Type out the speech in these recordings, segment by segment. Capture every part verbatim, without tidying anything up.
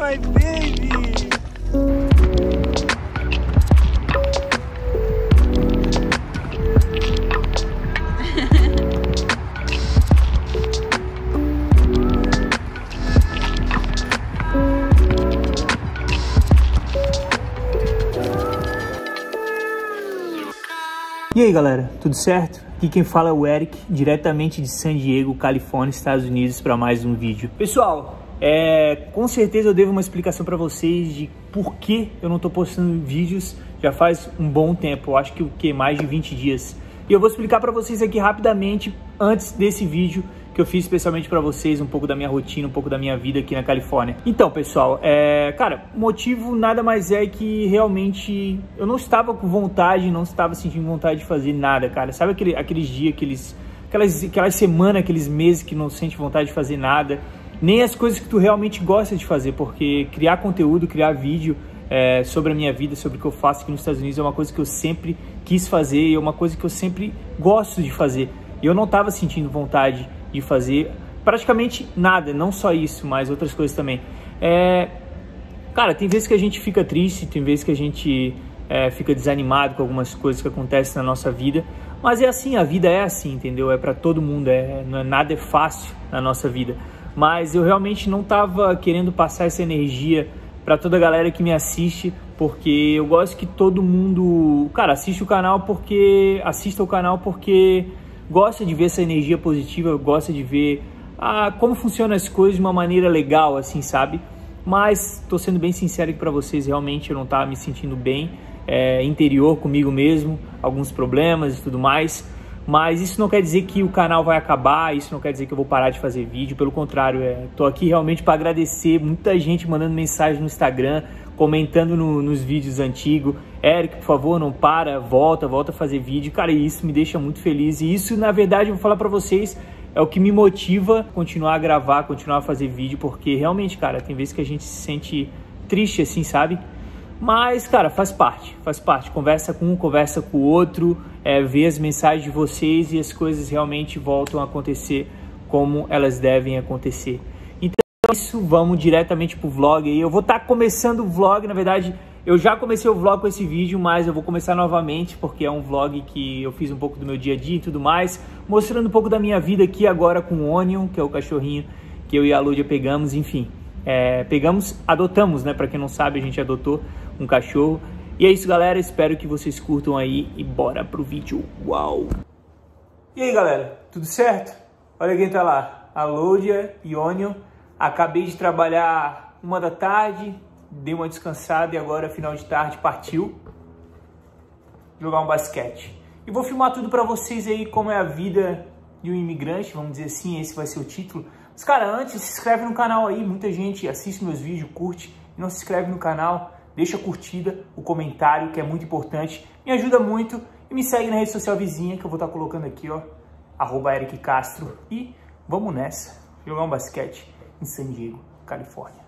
my baby. E aí galera, tudo certo? Aqui quem fala é o Eric, diretamente de San Diego, Califórnia, Estados Unidos, para mais um vídeo. Pessoal, é, com certeza eu devo uma explicação para vocês de por que eu não estou postando vídeos já faz um bom tempo, eu acho que o que mais de vinte dias. E eu vou explicar para vocês aqui rapidamente, antes desse vídeo, que eu fiz especialmente para vocês, um pouco da minha rotina, um pouco da minha vida aqui na Califórnia. Então, pessoal, é, cara, o motivo nada mais é que realmente eu não estava com vontade, não estava sentindo vontade de fazer nada, cara. Sabe aquele, aqueles dias, aqueles, aquelas, aquelas semanas, aqueles meses que não sente vontade de fazer nada, nem as coisas que tu realmente gosta de fazer, porque criar conteúdo, criar vídeo é, sobre a minha vida, sobre o que eu faço aqui nos Estados Unidos é uma coisa que eu sempre quis fazer e é uma coisa que eu sempre gosto de fazer. E eu não estava sentindo vontade de fazer praticamente nada, não só isso, mas outras coisas também. É, cara, tem vezes que a gente fica triste, tem vezes que a gente é, fica desanimado com algumas coisas que acontecem na nossa vida, mas é assim, a vida é assim, entendeu? É para todo mundo, é, não é, nada é fácil na nossa vida. Mas eu realmente não estava querendo passar essa energia para toda a galera que me assiste, porque eu gosto que todo mundo, cara, assiste o canal porque assista o canal porque gosta de ver essa energia positiva, gosta de ver ah, como funcionam as coisas de uma maneira legal, assim, sabe? Mas tô sendo bem sincero aqui para vocês, realmente eu não tava me sentindo bem, é, interior comigo mesmo, alguns problemas e tudo mais. Mas isso não quer dizer que o canal vai acabar, isso não quer dizer que eu vou parar de fazer vídeo, pelo contrário, é, tô aqui realmente para agradecer muita gente mandando mensagem no Instagram, comentando no, nos vídeos antigos, Eric, por favor, não para, volta, volta a fazer vídeo, cara, isso me deixa muito feliz, e isso, na verdade, eu vou falar pra vocês, é o que me motiva a continuar a gravar, continuar a fazer vídeo, porque realmente, cara, tem vezes que a gente se sente triste, assim, sabe? Mas, cara, faz parte, faz parte, conversa com um, conversa com o outro, é, vê as mensagens de vocês e as coisas realmente voltam a acontecer como elas devem acontecer. Isso, vamos diretamente pro vlog aí. Eu vou estar tá começando o vlog, na verdade, eu já comecei o vlog com esse vídeo, mas eu vou começar novamente, porque é um vlog que eu fiz um pouco do meu dia a dia e tudo mais, mostrando um pouco da minha vida aqui agora com o Onion, que é o cachorrinho que eu e a Lúdia pegamos, enfim. É, pegamos, adotamos, né? Pra quem não sabe, a gente adotou um cachorro. E é isso, galera, espero que vocês curtam aí e bora pro vídeo. Uau! E aí, galera, tudo certo? Olha quem tá lá, a Lúdia e Onion. Acabei de trabalhar uma da tarde, dei uma descansada e agora, final de tarde, partiu jogar um basquete. E vou filmar tudo pra vocês aí, como é a vida de um imigrante, vamos dizer assim, esse vai ser o título. Mas, cara, antes, se inscreve no canal aí, muita gente assiste meus vídeos, curte, e não se inscreve no canal, deixa a curtida, o comentário, que é muito importante, me ajuda muito, e me segue na rede social vizinha, que eu vou estar colocando aqui, ó, arroba Eric Castro, e vamos nessa, jogar um basquete em San Diego, Califórnia.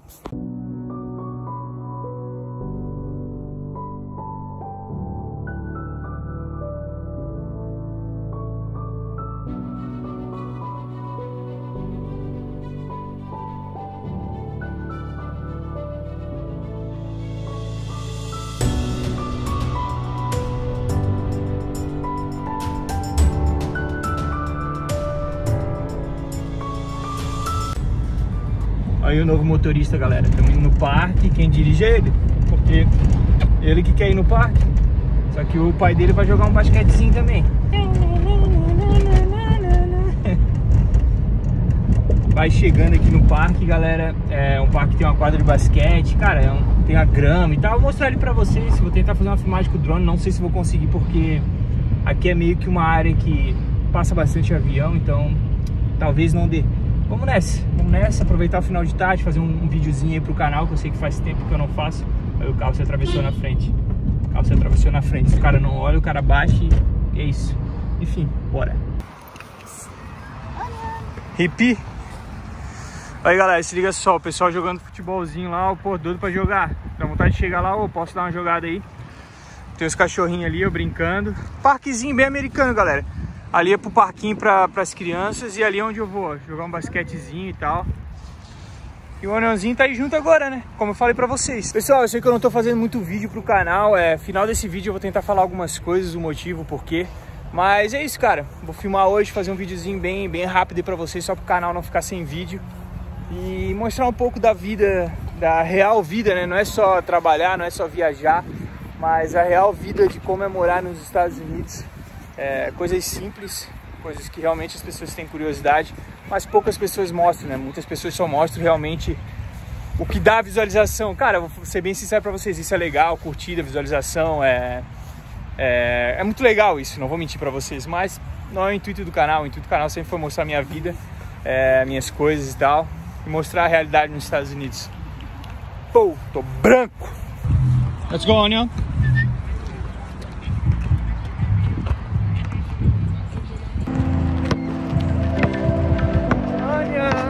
Aí o novo motorista, galera, estamos indo no parque, quem dirige é ele, porque ele que quer ir no parque, só que o pai dele vai jogar um basquetezinho também. Vai chegando aqui no parque, galera, é um parque que tem uma quadra de basquete, cara, é um, tem a grama e tal, vou mostrar ele pra vocês, vou tentar fazer uma filmagem com o drone, não sei se vou conseguir, porque aqui é meio que uma área que passa bastante avião, então talvez não dê. Vamos nessa, vamos nessa, aproveitar o final de tarde, fazer um, um videozinho aí pro canal, que eu sei que faz tempo que eu não faço. Aí o carro se atravessou na frente, o carro se atravessou na frente, se o cara não olha, o cara baixa e é isso. Enfim, bora. Hippie. Aí galera, se liga só, o pessoal jogando futebolzinho lá, ó, pô, doido pra jogar. Dá vontade de chegar lá, ó, posso dar uma jogada aí. Tem os cachorrinhos ali, ó, brincando. Parquezinho bem americano, galera. Ali é pro parquinho para as crianças e ali é onde eu vou, ó, jogar um basquetezinho e tal. E o Onionzinho tá aí junto agora, né? Como eu falei pra vocês. Pessoal, eu sei que eu não tô fazendo muito vídeo pro canal. É, final desse vídeo eu vou tentar falar algumas coisas, o motivo, o porquê. Mas é isso, cara. Vou filmar hoje, fazer um videozinho bem, bem rápido aí pra vocês, só pro canal não ficar sem vídeo. E mostrar um pouco da vida, da real vida, né? Não é só trabalhar, não é só viajar, mas a real vida de como é morar nos Estados Unidos. É, coisas simples, coisas que realmente as pessoas têm curiosidade, mas poucas pessoas mostram, né? Muitas pessoas só mostram realmente o que dá visualização. Cara, vou ser bem sincero pra vocês, isso é legal, curtida, visualização, é... É, é muito legal isso, não vou mentir pra vocês, mas não é o intuito do canal. O intuito do canal sempre foi mostrar minha vida, é, minhas coisas e tal, e mostrar a realidade nos Estados Unidos. Pô, tô branco! Let's go, Onion! Onion!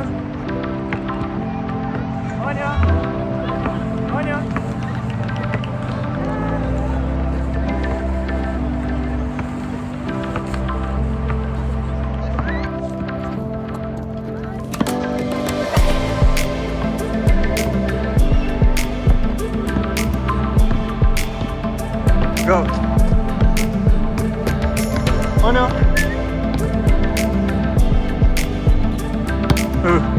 Onion! Onion! Go. Oh no. Uh.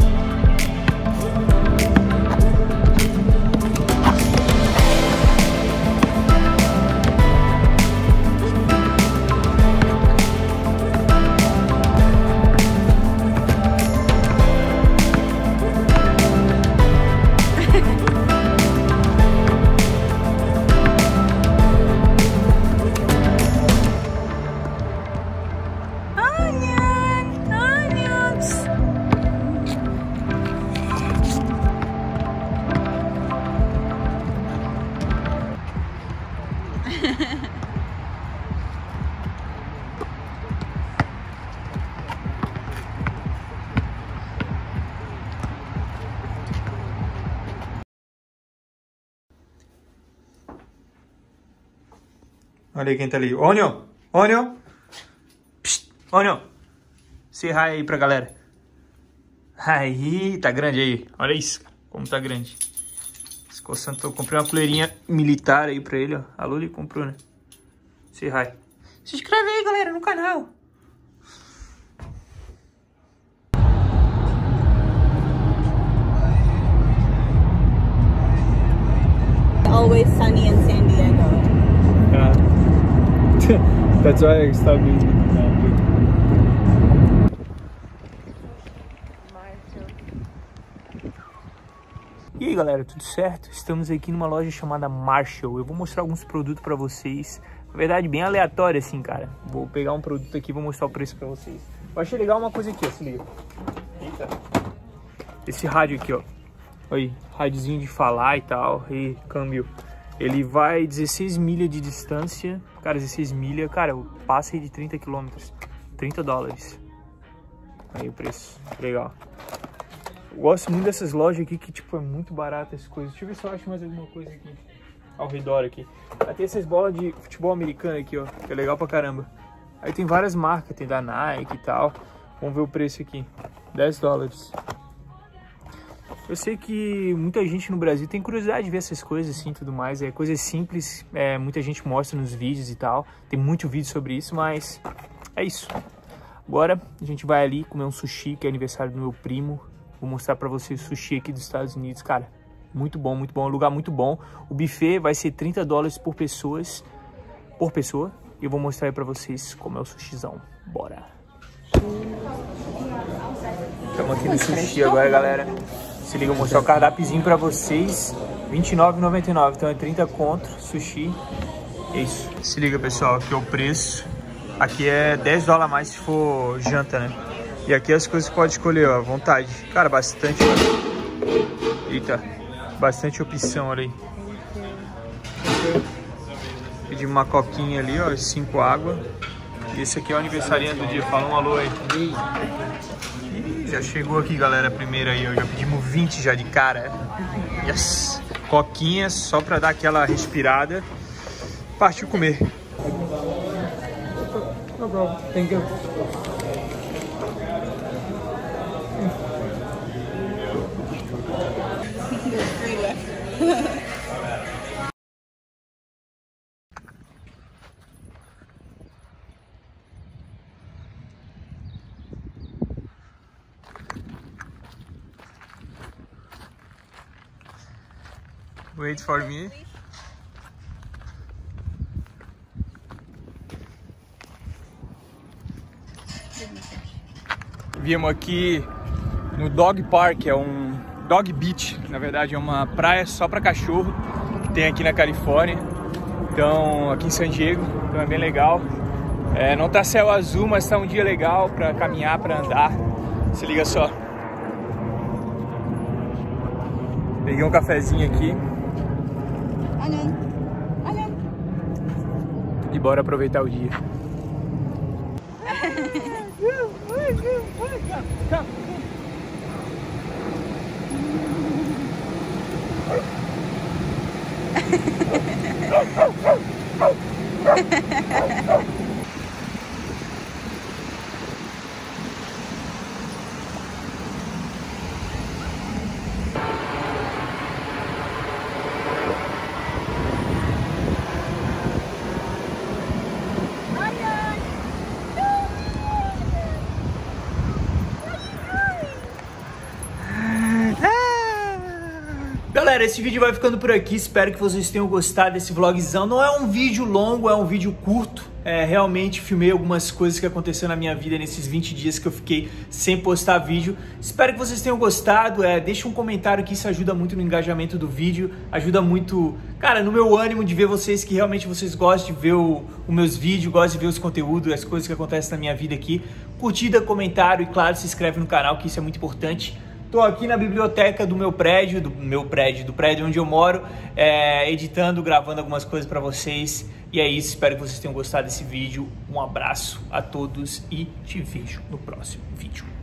Olha aí quem tá ali. Onion! Onion! Psst, Onion! Say hi aí pra galera. Aí, tá grande aí. Olha isso, como tá grande. Coçando, eu comprei uma coleirinha militar aí pra ele, ó. A Luli comprou, né? Say hi. Se inscreve aí, galera, no canal. Always sunny in San Diego. Uh, that's why I stopped using it. E aí galera, tudo certo? Estamos aqui numa loja chamada Marshall. Eu vou mostrar alguns produtos pra vocês. Na verdade, bem aleatório assim, cara. Vou pegar um produto aqui e vou mostrar o preço pra vocês. Eu achei legal uma coisa aqui, ó, se liga. Eita. Esse rádio aqui, ó. Aí, rádiozinho de falar e tal. E câmbio. Ele vai dezesseis milhas de distância. Cara, dezesseis milhas. Cara, eu passei de trinta quilômetros. trinta dólares. Aí o preço. Legal. Eu gosto muito dessas lojas aqui que, tipo, é muito barato as coisas. Deixa eu ver se eu acho mais alguma coisa aqui ao redor aqui. Aí tem essas bolas de futebol americano aqui, ó, que é legal pra caramba. Aí tem várias marcas, tem da Nike e tal. Vamos ver o preço aqui. dez dólares. Eu sei que muita gente no Brasil tem curiosidade de ver essas coisas assim e tudo mais. É coisas simples, é, muita gente mostra nos vídeos e tal. Tem muito vídeo sobre isso, mas é isso. Agora a gente vai ali comer um sushi, que é aniversário do meu primo. Vou mostrar pra vocês o sushi aqui dos Estados Unidos, cara. Muito bom, muito bom, é um lugar muito bom. O buffet vai ser trinta dólares por pessoas, por pessoa. E eu vou mostrar aí pra vocês como é o sushizão. Bora! Estamos aqui no sushi agora, galera. Se liga, eu vou mostrar o cardápiozinho pra vocês. vinte e nove reais e noventa e nove centavos, então é trinta conto, sushi. É isso. Se liga, pessoal, aqui é o preço. Aqui é dez dólares a mais se for janta, né? E aqui as coisas que pode escolher, ó, à vontade. Cara, bastante... Eita, bastante opção, olha aí. Pedi uma coquinha ali, ó, cinco água. E esse aqui é o aniversariante do dia. Fala um alô aí. Ih, já chegou aqui, galera, a primeira aí, ó. Já pedimos vinte já de cara. Yes! Coquinha, só pra dar aquela respirada. Partiu comer. No problem. Thank you. Wait for me. Viemos aqui no Dog Park, é um Dog Beach, na verdade é uma praia só para cachorro que tem aqui na Califórnia, então aqui em San Diego, então é bem legal. É, não tá céu azul, mas tá um dia legal para caminhar, para andar. Se liga só. Peguei um cafezinho aqui. E bora aproveitar o dia. Galera, esse vídeo vai ficando por aqui, espero que vocês tenham gostado desse vlogzão. Não é um vídeo longo, é um vídeo curto. É, realmente filmei algumas coisas que aconteceram na minha vida nesses vinte dias que eu fiquei sem postar vídeo. Espero que vocês tenham gostado. É, deixa um comentário que isso ajuda muito no engajamento do vídeo. Ajuda muito, cara, no meu ânimo de ver vocês, que realmente vocês gostam de ver os meus vídeos, gostam de ver os conteúdos, as coisas que acontecem na minha vida aqui. Curtida, comentário e, claro, se inscreve no canal, que isso é muito importante. Tô aqui na biblioteca do meu prédio, do meu prédio, do prédio onde eu moro, é, editando, gravando algumas coisas para vocês. E é isso, espero que vocês tenham gostado desse vídeo. Um abraço a todos e te vejo no próximo vídeo.